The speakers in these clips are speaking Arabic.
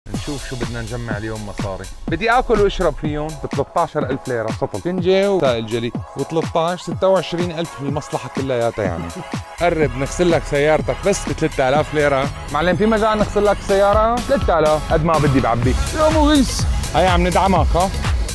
نشوف شو بدنا نجمع اليوم مصاري. بدي اكل واشرب فيهم ب 13,000 ليره سطل، فنجة وسائل جلي، و13 26,000 المصلحه كلياتها يعني. قرب نغسل لك سيارتك بس ب 3000 ليره. معلم في مجال نغسل لك السياره 3000 قد ما بدي بعبي. يا مغيث هي عم ندعمك ها.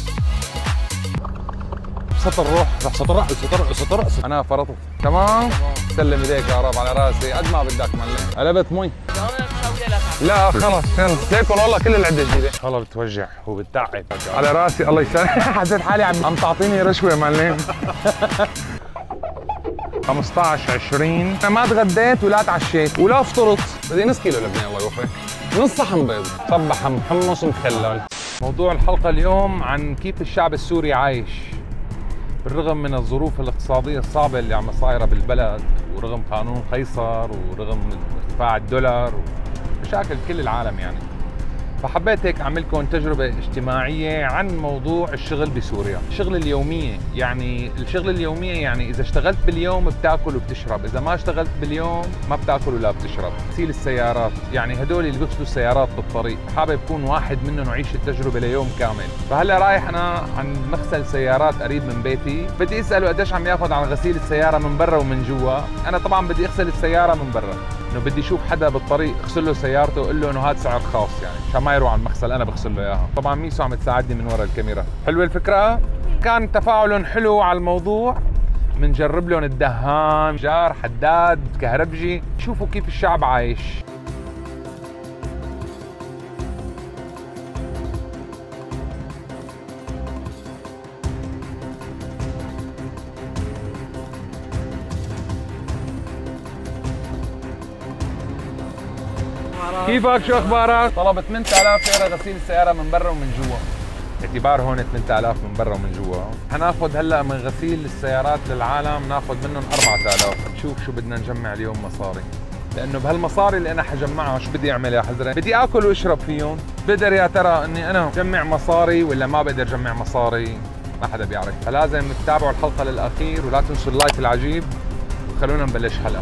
سطر روح سطر سطر انا فرطت. تمام سلم ايديك يا رب على راسي قد ما بدك معلم. قلبت مي. لا خلص يلا ليكن والله كل العده جديده. والله بتوجع وبتتعب على راسي الله يسلمك. حسيت حالي عم تعطيني رشوه معلم. 15 20 انا ما تغديت ولا تعشيت ولا فطرت. بدي نص كيلو لبنه الله يوفقك. نص صحن بيض صبح محمص مخلل. موضوع الحلقه اليوم عن كيف الشعب السوري عايش بالرغم من الظروف الاقتصاديه الصعبه اللي عم صايره بالبلد، ورغم قانون قيصر، ورغم ارتفاع الدولار ومشاكل كل العالم يعني. فحبيت هيك اعمل لكم تجربه اجتماعيه عن موضوع الشغل بسوريا، الشغل اليوميه، يعني الشغل اليوميه يعني اذا اشتغلت باليوم بتاكل وبتشرب، اذا ما اشتغلت باليوم ما بتاكل ولا بتشرب. غسيل السيارات، يعني هدول اللي بيغسلوا السيارات بالطريق، حابب يكون واحد منهم وعيش التجربه ليوم كامل. فهلا رايح انا عند مغسل سيارات قريب من بيتي، بدي اساله قديش عم ياخذ عن غسيل السياره من برا ومن جوا. انا طبعا بدي اغسل السياره من برا، انه بدي اشوف حدا بالطريق اغسل له سيارته واقول له انه هذا سعر خاص يعني عشان ما يروح على المغسل انا بغسل له اياها. طبعا ميسو عم تساعدني من ورا الكاميرا. حلوه الفكره؟ كان تفاعل حلو على الموضوع. بنجرب لهم الدهان، جار، حداد، كهربجي، شوفوا كيف الشعب عايش. كيفك شو اخبارك؟ طلبت 8000 ليره غسيل السياره من برا ومن جوا. اعتبار هون 8000 من برا ومن جوا. حناخذ هلا من غسيل السيارات للعالم ناخذ منهم 4000. نشوف شو بدنا نجمع اليوم مصاري. لانه بهالمصاري اللي انا حجمعها شو بدي اعمل يا حزرين؟ بدي اكل واشرب فيهم. بقدر يا ترى اني انا جمع مصاري ولا ما بقدر جمع مصاري؟ ما حدا بيعرف. فلازم تتابعوا الحلقه للاخير ولا تنسوا اللايك العجيب وخلونا نبلش حلقه.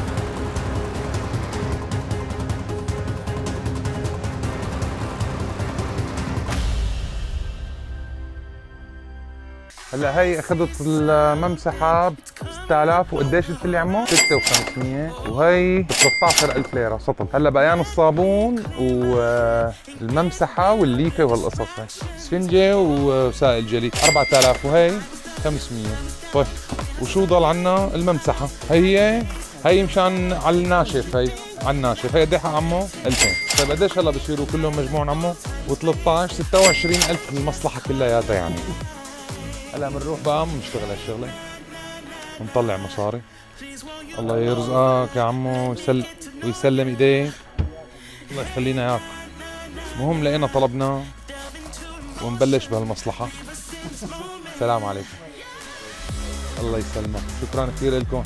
هلا هي اخذت الممسحه ب 6000 وقديش قلت لي عمو؟ 6500 وهي ب 13000 ليره سطل. هلا بقيان الصابون والممسحه والليفه وهالقصص هي. اسفنجه وسائل جلي 4000 وهي 500. طيب وشو ضل عنا؟ الممسحه هي مشان على الناشف. هي على الناشف هي قد ايه عمو؟ 2000. طيب قديش هلا بصيروا كلهم مجموعهم عمو؟ و13 26000 المصلحه كلياتها يعني. هلا بنروح بقى بنشتغل هالشغله ونطلع مصاري. الله يرزقك يا عمو ويسلم ايديك. الله يخلينا اياك. المهم لقينا طلبنا ونبلش بهالمصلحه. السلام عليكم. الله يسلمك. شكرا كثير لكم.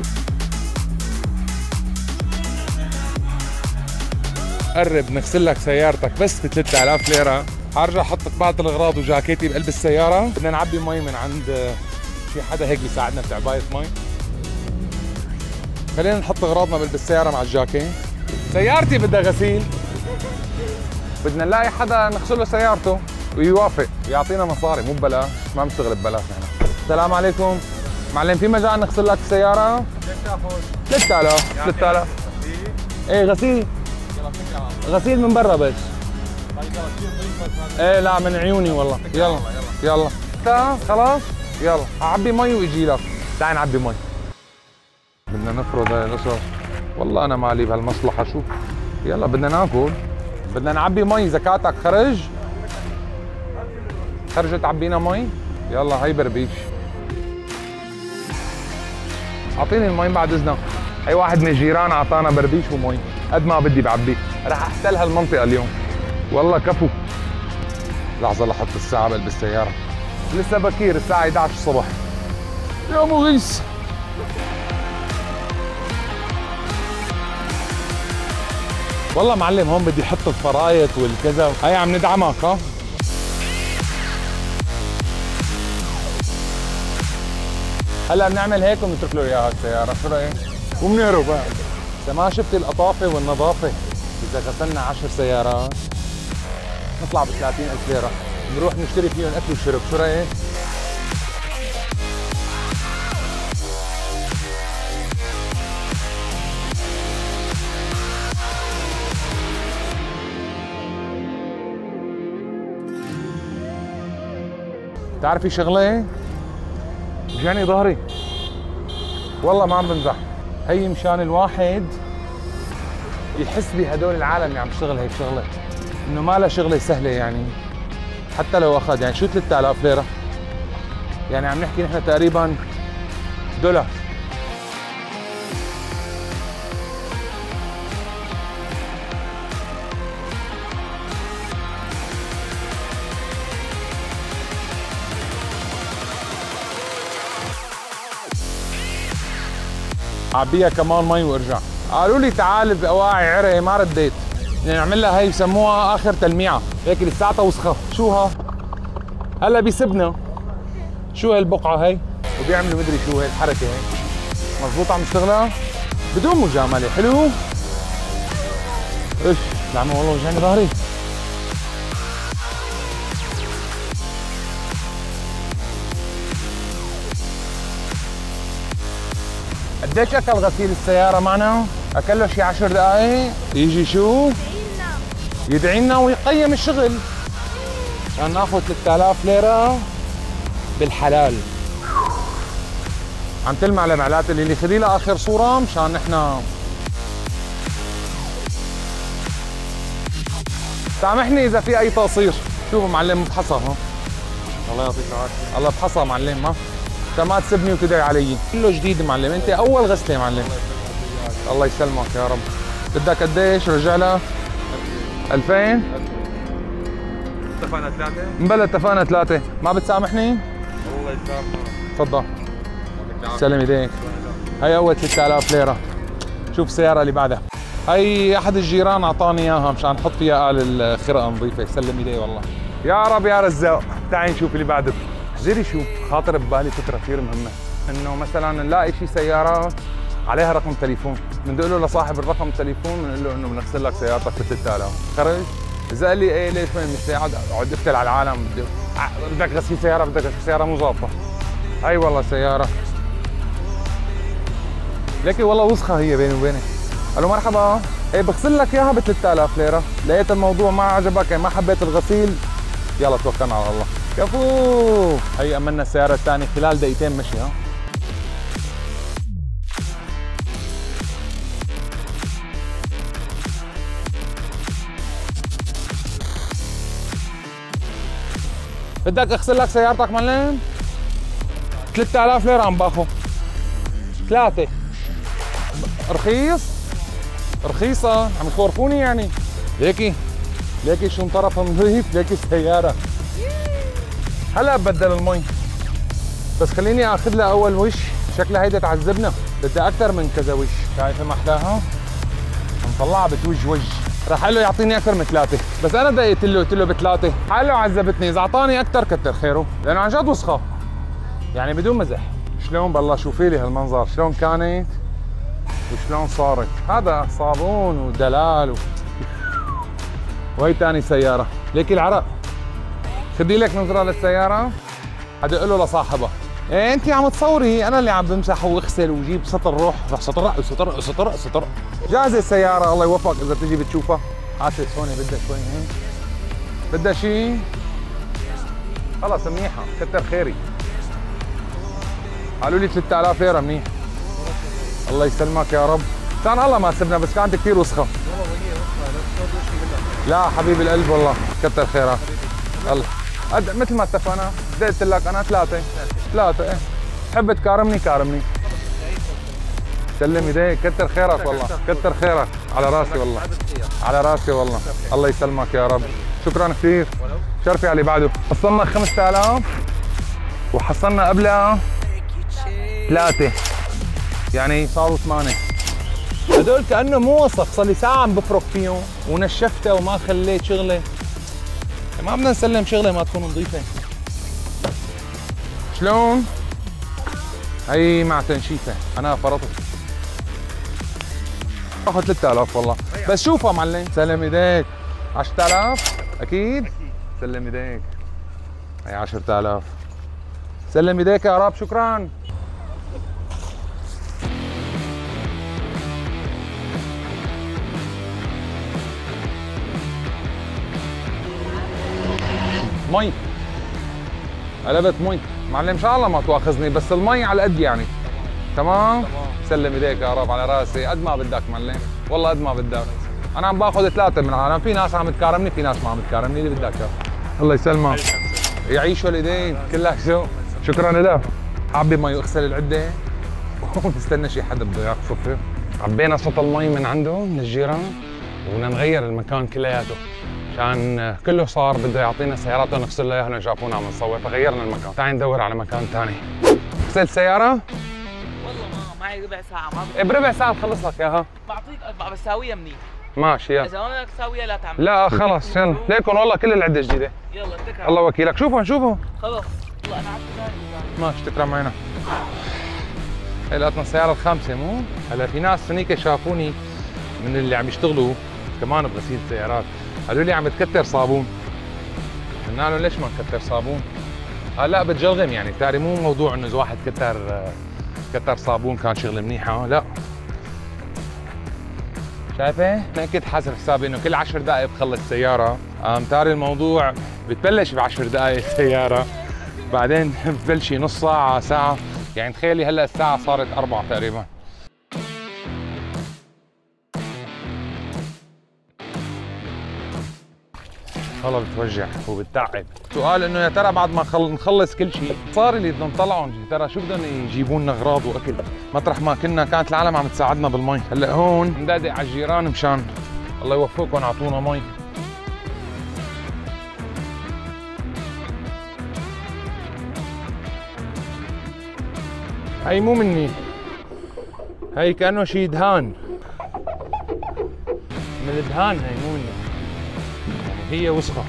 قرب نغسل لك سيارتك بس ب 3000 ليره. حارجع احط لك بعض الاغراض وجاكيتي بقلب السياره. بدنا نعبي مي من عند في حدا هيك بيساعدنا بتعبايه مي. خلينا نحط اغراضنا بقلب السياره مع الجاكيت. سيارتي بدها غسيل. بدنا نلاقي حدا نغسل له سيارته ويوافق يعطينا مصاري مو ببلاش. ما بنشتغل ببلاش نحن. السلام عليكم. معلم في مجال نغسل لك السياره؟ قديش تاخذ؟ 3000. ايه غسيل. غسيل من برا بس. ايه لا من عيوني والله. يلا خلاص يلا اعبي مي واجي لك. تعال نعبي مي. بدنا نفرض هاي القصص. والله انا مالي بهالمصلحه. شو يلا بدنا ناكل. بدنا نعبي مي. زكاتك خرجت عبينا مي. يلا هي بربيش. اعطيني المي بعد اذنك. هي واحد من الجيران اعطانا بربيش ومي قد ما بدي بعبي. رح احتل هالمنطقه اليوم والله كفو. لحظه لحط الساعه بقلب السياره. لسه بكير الساعه 11 الصبح. يا مغيث والله معلم هون بدي احط الفرايط والكذا. هي عم ندعمك ها. هلا بنعمل هيك وبنترك له اياها السياره. شو رايك؟ وبنهرب بقى. اذا ما شفت القطافه والنظافه، اذا غسلنا 10 سيارات نطلع ب 30,000 ليره نروح نشتري فيهم اكل وشرب، شو رايك؟ بتعرفي شغله؟ بيجاني ظهري والله ما عم بمزح. هي مشان الواحد يحس بهدول العالم اللي عم يشتغل هيك شغله، انه ما لها شغله سهله يعني. حتى لو اخذ يعني شو 3000 ليره، يعني عم نحكي نحن تقريبا دولار. عبيها كمان مي وارجع. قالوا لي تعال بأواعي عرق، ما رديت. يعني نعمل لها هي بسموها اخر تلميعه، هيك لساتها وسخه. شو ها؟ هلا بيسبنا. شو هالبقعه هي؟ وبيعملوا مدري شو هي الحركه هي. مضبوط عم يشتغلها؟ بدون مجامله، حلو؟ ايش؟ زعما والله وجعني ظهري. قديش اكل غسيل السيارة معنا؟ اكل له شي 10 دقائق، يجي شو؟ يدعي لنا ويقيم الشغل. عشان ناخذ 3000 ليرة بالحلال. عم تلمع لمعلات اللي خذي لها اخر صورة مشان نحن. سامحني اذا في اي تقصير. شوفوا معلم بحصى ها. الله يعطيك العافية. الله بحصى معلم ما. انت ما تسبني وتدعي علي. كله جديد معلم، انت اول غسله يا معلم. الله يسلمك يا رب. بدك قديش رجع لها؟ 2000؟ اتفقنا 3؟ مبلا اتفقنا 3، ما بتسامحني؟ الله يسامحك. تفضل. سلم ايديك. هي اول 3000 ليره. شوف السياره اللي بعدها. هي احد الجيران اعطاني اياها مشان نحط فيها قال الخرقه نظيفه، سلم ايديه والله. يا رب يا رزاق، تعي نشوف اللي بعده. زيري شو خاطر ببالي فكره كثير مهمه، انه مثلا نلاقي شي سيارات عليها رقم تليفون، بنقول له لصاحب الرقم التليفون بنقول له انه بنغسل لك سيارتك ب 3000، خرج؟ اذا قال لي ايه ليش وين مش قاعد اقتل على العالم، بدك غسيل سياره، بدك غسيل سياره مو ظابطه. هي والله سياره لكن والله وسخه هي بيني وبينك. قال له مرحبا، ايه بغسل لك اياها ب 3000 ليره، لقيت الموضوع ما عجبك ما حبيت الغسيل، يلا توكلنا على الله. كفو. هي امنا السياره الثانيه خلال دقيقتين مشي ها. بدك اغسل لك سيارتك معلم؟ 3000 ليره عم باخذ. 3 رخيص؟ رخيصة، عم يخورفوني يعني. ليكي شو انطرف نظيف، ليكي السيارة. هلا ببدل المي. بس خليني اخذ لها اول وش، شكلها هيدا تعذبنا، بدها اكثر من كذا وش، شايفة ما احلاها؟ نطلعها بتوج وج. راح قال له يعطيني اكثر من 3، بس انا دقيت له قلت له ب3، قال له عذبتني، اذا اعطاني اكثر كتر خيره، لانه عن جد وسخة. يعني بدون مزح. شلون بالله شوفي لي هالمنظر، شلون كانت وشلون صارت. هذا صابون ودلال وهي ثاني سيارة، ليكي العرق. خدي لك نظرة للسيارة، ادق له لصاحبها. إيه انت عم تصوري، انا اللي عم بمسح واغسل وجيب سطر روح، رح سطر. جاهزة السيارة، الله يوفقك اذا تجي بتشوفها. هاتي هون بدها شوي هيك. بدها شيء؟ خلص منيحة، كتر خيري. قالوا لي 3000 ليرة منيح. الله يسلمك يا رب. كان الله ما سبنا، بس كانت كثير وسخة. لا حبيب القلب والله، كتر خيرك. الله مثل ما اتفقنا، قلت لك انا 3 ايه. تحب تكارمني كارمني. سلم ايديك، كتر خيرك والله، كتر خيرك، على راسي والله، على راسي والله. الله يسلمك يا رب، شكرا كثير. شرفي على اللي بعده. حصلنا 5000 وحصلنا قبلها 3، يعني صاروا 8. هدول كأنه مو وسخ، صار لي ساعة عم بفرك فيهم ونشفتها وما خليت شغلة. ما بدنا نسلم شغلة ما تكون نظيفة. شلون؟ هي مع تنشيفة، أنا فرطت. باخذ 3000 والله، بس شوفها معلم، سلم ايديك. 10000 اكيد؟ سلم ايديك. هي 10000. سلم ايديك يا رب، شكرا. مي قلبت مي معلم، ان شاء الله ما تواخذني، بس المي على قد يعني. تمام؟ سلم ايديك يا رب على راسي، قد ما بدك معلم، والله قد ما بدك. انا عم باخذ 3 من العالم، في ناس عم تكارمني، في ناس ما عم تكارمني، اللي بدك اياه. الله يسلمك. يعيشوا الايدين كلها شو. شكرا لك. عبي مي واغسل العده ونستنى شي حدا بده ياخذ. عبينا صوت المي من عنده من الجيران، وبدنا نغير المكان كلياته عشان كله صار بده يعطينا سيارات ونغسل له اياها، شافونا عم نصور فغيرنا المكان. تعال ندور على مكان ثاني. غسلت سيارة؟ والله ما معي ربع ساعة. ما بربع ساعة بخلص لك اياها. بعطيك 4 بس ساويها منيح. ماشي يلا. إذا ما بدك تساويها لا تعمل. لا خلص يلا، ليكن والله كل العدة جديدة. يلا اتكل. الله وكيلك، شوفوا شوفوا. خلص والله انا عارف ثاني. ماشي تكرم عينك. هي لقيتنا السيارة الخامسة مو؟ هلا في ناس هنيك شافوني من اللي عم يشتغلوا كمان بغسيل سيارات، قالوا لي عم تكتر صابون. قلنا لهم ليش ما نكتر صابون؟ لا بتجلغم يعني، تاري مو موضوع انه اذا واحد كتر صابون كان شغله منيحه، لا. شايفه؟ انا كنت حاسب حسابي انه كل 10 دقائق بخلص سياره، تاري الموضوع بتبلش ب10 دقائق السياره، بعدين ببلش نص ساعه ساعه، يعني تخيلي هلا الساعه صارت 4 تقريبا. والله بتوجع وبتتعب. سؤال انه يا ترى بعد ما نخلص كل شيء صار اللي بدنا نطلعهم، يا ترى شو بدهم يجيبوا لنا اغراض واكل؟ مطرح ما كنا كانت العالم عم تساعدنا بالمي، هلا هون ندادق على الجيران مشان الله يوفقكم اعطونا مي. هي مو مني، هي كانه شيء دهان من الدهان، هي مو مني، هي وسخة.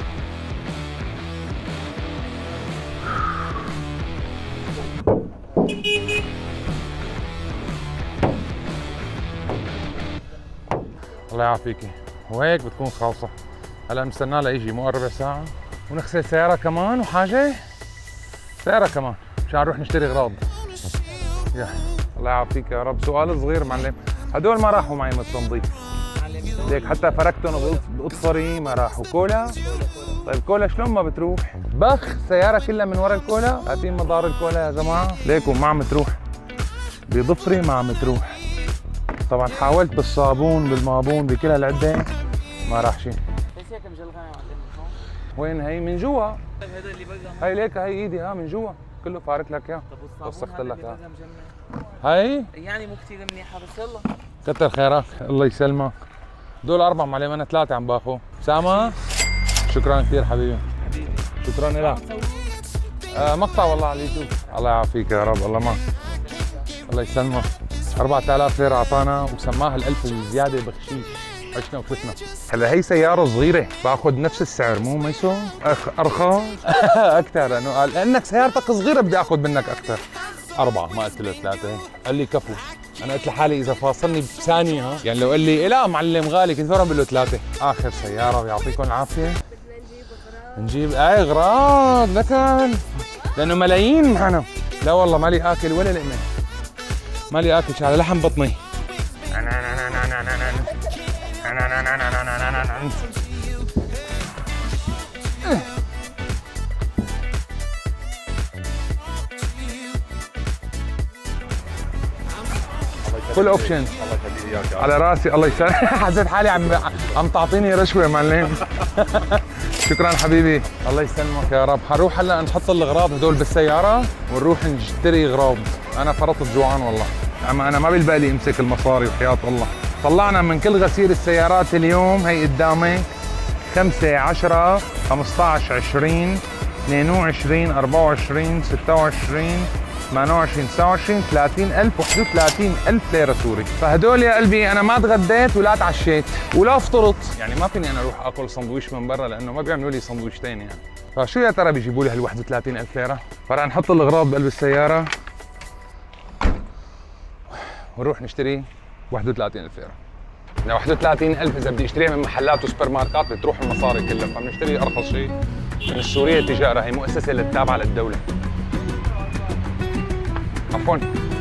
الله يعافيكي، وهيك بتكون خالصة. هلا نستنى ليجي مو ربع ساعة ونغسل سيارة كمان وحاجة سيارة كمان مشان نروح نشتري اغراض. يا الله يعافيك يا رب. سؤال صغير معلم، هدول ما راحوا معي من التنظيف ليك، حتى فركتهم بأطفري ما راحوا. كولا؟ طيب كولا شلون ما بتروح؟ بخ سيارة كلها من ورا الكولا، عارفين مدار الكولا يا جماعة؟ ليكم ما عم تروح. بضفري ما عم تروح. طبعا حاولت بالصابون بالمابون بكل هالعدة ما راح شيء. بس هيك مجلغانة يا معلم. وين هي؟ من جوا. هذا اللي برا. هي ليك، هي ايدي من جوا كله فارك لك اياه. طب وسخت لك اياه. هي؟ يعني مو كثير منيحة بس يلا. كتر خيرك الله يسلمك. دول 4 معلم، انا 3 عم باخذ. سامة؟ شكرا كثير حبيبي. شكرا لك. مقطع والله على اليوتيوب. الله يعافيك يا رب. الله يسلمك. 4000 ليرة اعطانا وسماها ال1000 الزيادة بخشيش. عشنا وفتنا. هلا هي سيارة صغيرة باخذ نفس السعر مو ميسو؟ ارخص؟ اكثر لانه قال لانك سيارتك صغيرة بدي اخذ منك اكثر. 4 ما قلت له 3. قال لي كفو. انا قلت لحالي اذا فاصلني بثانية يعني لو قال لي لا معلم غالي كنت فورا بقول له 3. اخر سيارة ويعطيكم العافية. نجيب اغراض لكن لانه ملايين معنا. لا والله مالي اكل ولا لقمة. مالي اكل على لحم بطني. فول اوبشن على راسي. الله يسلمك. حسيت حالي عم تعطيني رشوه معلم. شكرا حبيبي الله يسلمك يا رب. حنروح هلا نحط الاغراض هدول بالسياره ونروح نشتري اغراض. انا فرطت جوعان والله، اما انا ما بالبالي امسك المصاري وحياة الله. طلعنا من كل غسيل السيارات اليوم هي قدامك 5 10 15 20 22 24 26 28 29 30,000 31,000 ليرة سوري. فهدول يا قلبي انا ما تغديت ولا تعشيت ولا فطرت، يعني ما فيني انا اروح اكل سندويش من برا لانه ما بيعملوا لي سندويشتين يعني. فشو يا ترى بيجيبوا لي هال 31,000 ليرة؟ فرح نحط الاغراض بقلب السيارة ونروح نشتري 31,000 ليرة. ل 31,000 اذا بدي اشتريها من محلات وسوبر ماركات بتروح المصاري كلها، فبنشتري ارخص شيء من السورية التجارة، هي مؤسسة اللي تابعة للدولة. عفوا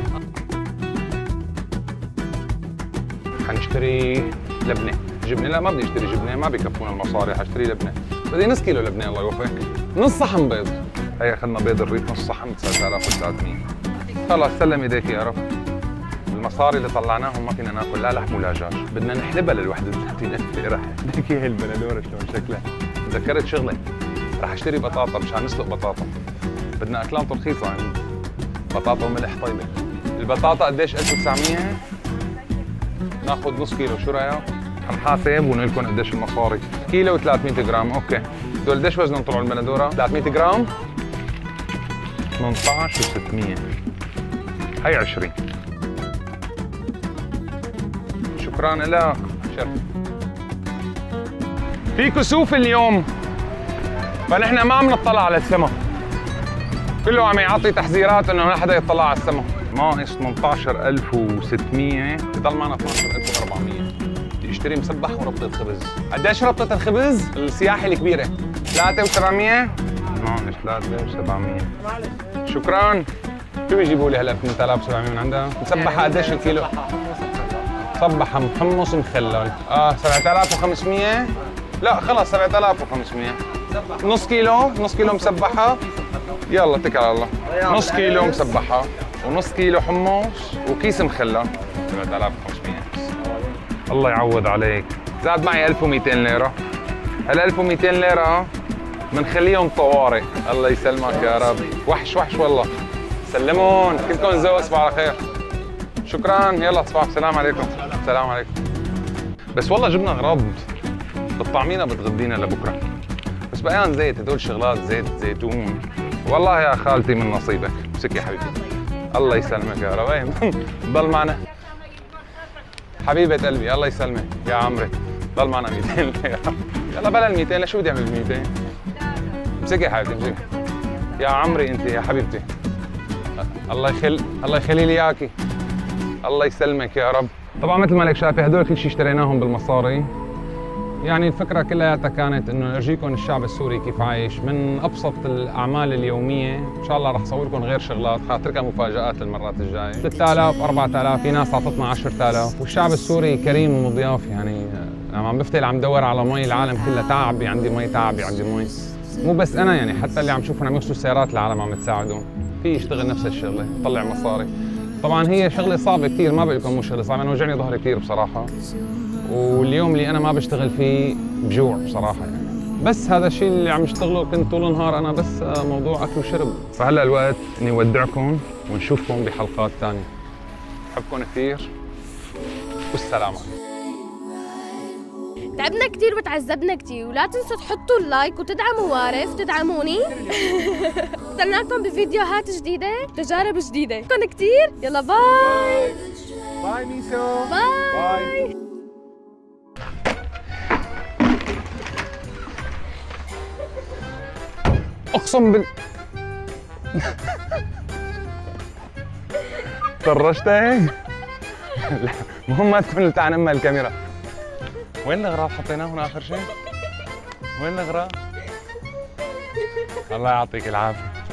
حنشتري لبنة، جبنة لا ما بدي اشتري جبنة، ما بكفونا المصاري، حاشتري لبنة، بدي نص كيلو لبنة الله يوفقك، نص صحن بيض، هي اخذنا بيض الريف نص صحن ب 9300. خلص سلم ايديك يا رب. المصاري اللي طلعناهم ما فينا ناكل لا لحم ولا دجاج، بدنا نحلبها لل 31,000 ليرة، بدك اياها البندورة شلون شكلها. تذكرت شغلة، رح اشتري بطاطا مشان نسلق بطاطا، بدنا اكلات رخيصة يعني بطاطا وملح طيبة. البطاطا قديش 1900؟ ناخذ نص كيلو، شو رايك؟ حنحاسب ونقول لكم قديش المصاري. كيلو و300 جرام، اوكي. دول قديش وزنهم طلعوا البندورة؟ 300 جرام 18,600 هي 20. شكرا لك، شرف. في كسوف اليوم فنحن ما عم نطلع على السما، كله عم يعطي تحذيرات انه ما حدا يطلع على السما. ناقص 18,600 بضل معنا 12,400. بدي اشتري مسبح وربطة خبز. قديش ربطة الخبز؟ السياحي الكبيرة 3,700 ناقص 3,700. شكرا. شو بيجيبوا لي هلا 2,700 من عندها؟ مسبحة قديش الكيلو؟ مسبحة محمص مخلل 7,500. لا خلص 7,500. نص كيلو مسبحة. يلا اتكل على الله. نص كيلو مسبحة ونص كيلو حمص وكيس مخلل 7,500. الله يعوض عليك. زاد معي 1,200 ليرة. هال 1,200 ليرة بنخليهم طوارئ. الله يسلمك يا رب. وحش والله. سلمون كلكم ذوق، صباح على خير. شكرا، يلا صباح السلام عليكم. السلام عليكم. بس والله جبنا اغراض بتطعمينا بتغدينا لبكره. بس بقيان زيت، هدول شغلات زيت زيتون. والله يا خالتي من نصيبك، امسك يا حبيبتي. الله يسلمك يا رب. ضل معنا حبيبة قلبي، الله يسلمك يا عمري. ضل معنا 200 ليرة. يلا بلا ال 200، شو بدي اعمل بال 200؟ امسكي يا حبيبتي، امسكي. يا عمري انت يا حبيبتي. الله يخلي لي اياكي. الله يسلمك يا رب. طبعا مثل ما لك شايفه هدول كل شيء اشتريناهم بالمصاري. يعني الفكره كلياتها كانت انه ارجيكم الشعب السوري كيف عايش من ابسط الاعمال اليوميه. ان شاء الله رح اصور لكم غير شغلات، حاتركها مفاجات المرات الجايه. 3,000 4,000 في ناس اعطتنا 10,000. والشعب السوري كريم ومضياف يعني لما عم بفتل عم دور على مي العالم كلها تعبي عندي مي، تعبي عندي مي. مو بس انا يعني حتى اللي عم شوفهم عم يغسلوا السيارات العالم عم تساعدهم. في يشتغل نفس الشغله، يطلع مصاري. طبعا هي شغله صعبه كثير، ما بقول لكم مو شغله صعبه، انا وجعني ظهري كثير بصراحه. واليوم اللي انا ما بشتغل فيه بجوع بصراحه يعني. بس هذا الشيء اللي عم اشتغله كنت طول النهار انا، بس موضوع اكل وشرب. فهلا الوقت اني اودعكم ونشوفكم بحلقات ثانيه. بحبكم كثير والسلام عليكم. تعبنا كثير وتعذبنا كثير، ولا تنسوا تحطوا اللايك وتدعموا وارث، تدعموني. استناكم بفيديوهات جديدة، تجارب جديدة. بحبكم كثير، يلا باي. باي ميسو. باي. اقسم بال طرشت هيك؟ لا مهم ما تكون تعال نما الكاميرا. وين الاغراض حطيناه هنا اخر شيء؟ وين الاغراض؟ الله يعطيك العافيه.